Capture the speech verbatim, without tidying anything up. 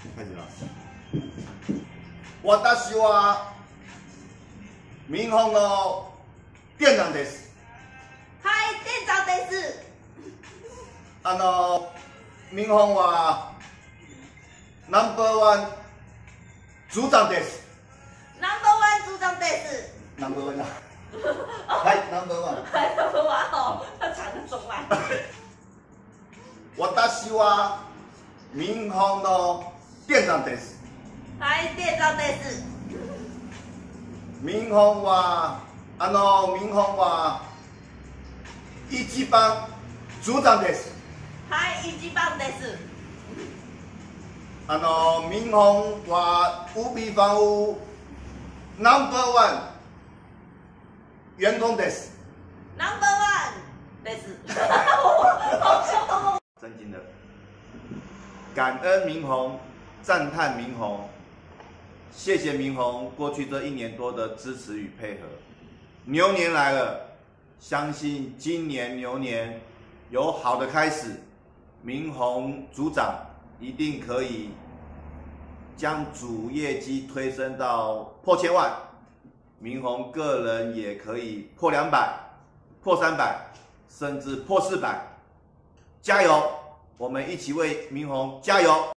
开始了。私は民本の店長です。 はい、店長です。 あの民本はナンバーワン組長です。 ナンバーワン組長です。 ナンバーワンだ。はい、ナンバーワン。 はい、ナンバーワン哦，他讲的中来。 私は民本の店長です。 はい、店長です。 民本はあの民本は一番組長です。 はい、一番です。 あの民本はウビファンナンバーワン員工です。 ナンバーワンです。好笑的。 真心的，感恩明宏，赞叹明宏，谢谢明宏过去这一年多的支持与配合。牛年来了，相信今年牛年有好的开始，明宏组长一定可以将主业绩推升到破千万，明宏个人也可以破两百、破三百，甚至破四百。加油！我们一起为明宏加油！